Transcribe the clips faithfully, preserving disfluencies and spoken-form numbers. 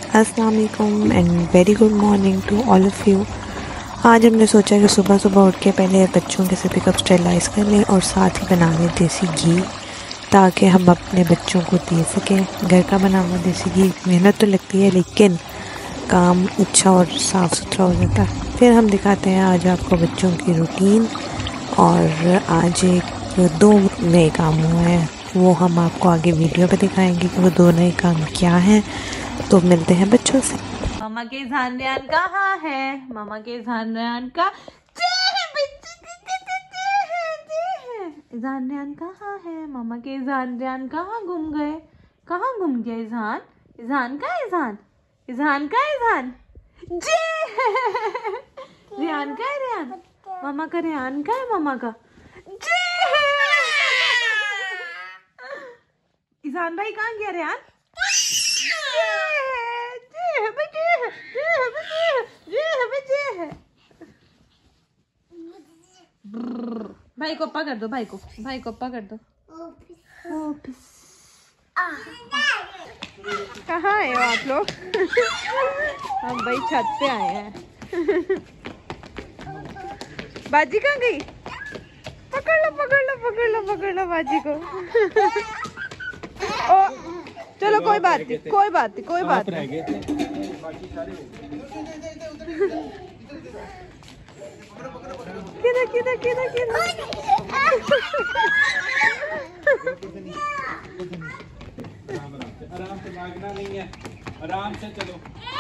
अस्सलाम वालेकुम and very good morning to all of you. आज हमने सोचा कि सुबह सुबह उठ के पहले बच्चों के सभी कप स्टेरलाइज़ कर लें और साथ ही बना लें देसी घी, ताकि हम अपने बच्चों को दे सकें। घर का बना हुआ देसी घी मेहनत तो लगती है, लेकिन काम अच्छा और साफ़ सुथरा हो जाता है। फिर हम दिखाते हैं आज आपको बच्चों की रूटीन, और आज एक दो नए काम हुए हैं, वो हम आपको आगे वीडियो पे दिखाएंगे कि वो दो नए काम क्या हैं। तो मिलते हैं बच्चों से। मामा के इज़हान रियान कहाँ है? मामा के इज़हान रियान का इज़हान रियान कहाँ है? मामा के इज़हान रियान कहाँ घूम गए? कहाँ घूम गया इज़हान? इज़हान का इज़हान इज़हान का इज़हान रियान का है रियान? मामा का रियान का है? मामा का इज़हान भाई कहाँ गया रियान? भाई को पकड़ दो, भाई को भाई को पकड़ दो। कहाँ आए हो आप लोग? हम भाई छत पे आए हैं। बाजी कहाँ गई? पकड़ लो पकड़ लो पकड़ लो पकड़ लो बाजी को। ओ, चलो कोई बात नहीं कोई बात नहीं कोई बात नहीं। किधर किधर किधर किधर? आराम से भागना नहीं है, आराम से चलो।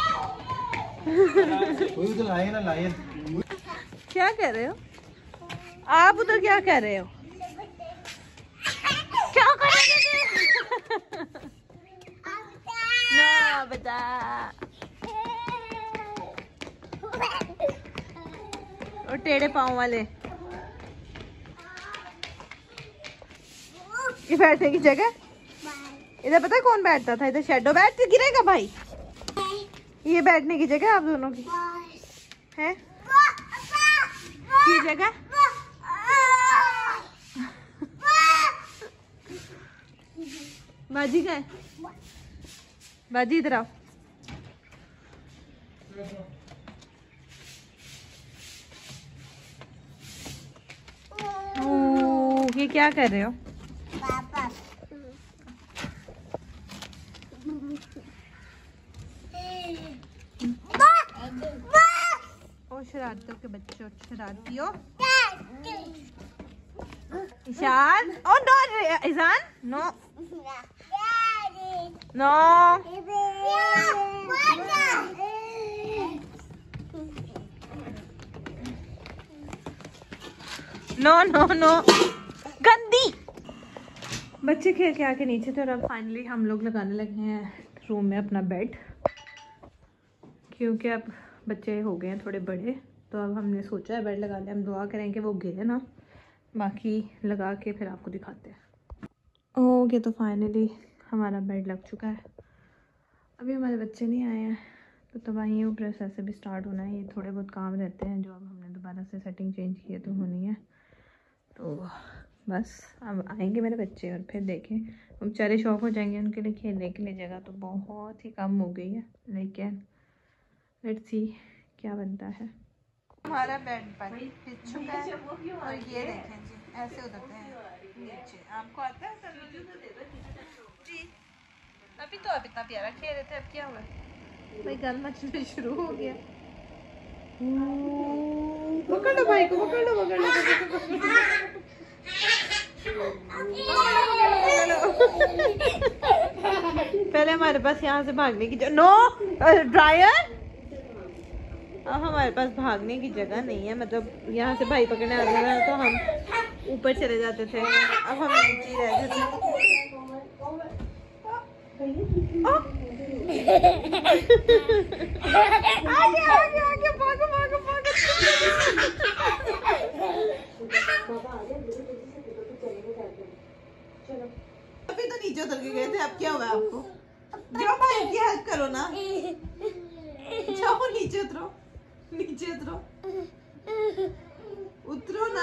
कोई तो लाए ना लाए। क्या कह रहे हो आप उधर? क्या कह रहे हो? क्या कर रहे हो? ना बेटा, और टेढ़े पाँव वाले। ये बैठने की जगह इधर पता है कौन बैठता था? इधर शैडो बैठ के गिरेगा भाई। ये बैठने की जगह आप दोनों की है? ये जगह बाजी का है? बाजी इधर आओ। ये क्या कर रहे हो? ओ शरारतों के बच्चे, शरारती हो। Ishaan, oh no Izhan, no no no no no गंदी। बच्चे खेल के आके नीचे थे और अब फाइनली हम लोग लगाने लगे हैं रूम में अपना बेड, क्योंकि अब बच्चे हो गए हैं थोड़े बड़े, तो अब हमने सोचा है बेड लगा लें। हम दुआ करें कि वो गिरे ना, बाकी लगा के फिर आपको दिखाते हैं। ओके, तो फाइनली हमारा बेड लग चुका है। अभी हमारे बच्चे नहीं आए हैं, तो तबाही ऊपर ऐसे भी स्टार्ट होना है। ये थोड़े बहुत काम रहते हैं जो अब हमने दोबारा से सेटिंग चेंज की है तो होनी है। तो बस अब आएंगे मेरे बच्चे और फिर देखें, हम बेचारे शौक हो जाएंगे। उनके लिए खेलने के लिए जगह तो बहुत ही कम हो गई है, लेकिन लेट्स सी क्या बनता है। हमारा बेड पर बिछ चुका है और ये देखें जी, ऐसे उतरते हैं नीचे। आपको आता है जी? अभी तो आप इतना प्यारा खेल रहे थे, अब क्या हुआ? भाई गल मचना शुरू हो गया। पकड़ लो भाई को, पकड़ लो पकड़ लो पकड़ लो। पहले हमारे पास यहाँ से भागने की जगह, नो ड्रायर। अब हमारे पास भागने की जगह नहीं है, मतलब यहाँ से भाई पकड़ने आते थे तो हम ऊपर चले जाते थे, अब हम नीचे रहते थे। आगे आगे आगे भागो भागो भागो। अभी तो नीचे उतर के गए थे, अब क्या हुआ आपको? जाओ भाई की हेल्प करो ना, जाओ नीचे उतरो, नीचे उतरो, उतरो ना।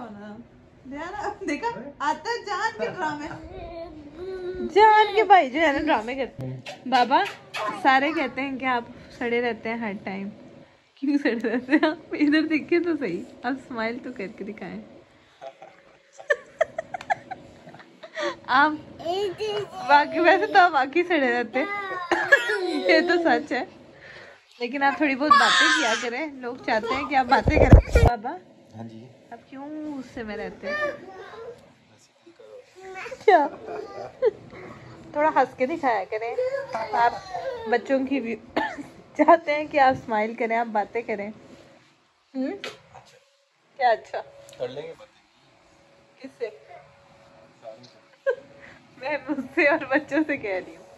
होना। देखा आता है जान के ड्रामे, जान के भाई जो है ना ड्रामे करते हैं। बाबा सारे कहते हैं कि आप सड़े रहते हैं हर टाइम, क्यों सड़े रहते हैं आप? इधर देखिए तो सही, आप स्माइल तो करके दिखाएं। आप बाकी वैसे तो आप बाकी सड़े रहते हैं ये तो सच है, लेकिन आप थोड़ी बहुत बातें किया करें, लोग चाहते हैं कि आप बातें करें। बाबा हाँ जी, आप क्यों गुस्से में रहते हैं? क्या थोड़ा हंस के दिखाया करें, आप बच्चों की भी चाहते हैं कि आप स्माइल करें, आप बातें करें। हम्म क्या अच्छा कर लेंगे बातें। किससे? मैं मुझसे और बच्चों से कह रही हूँ।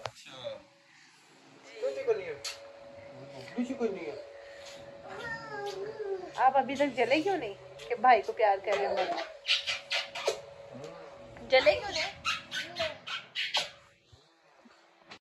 आप अभी तक जले क्यों नहीं कि भाई को प्यार कर रहे हो? जले क्यों नहीं?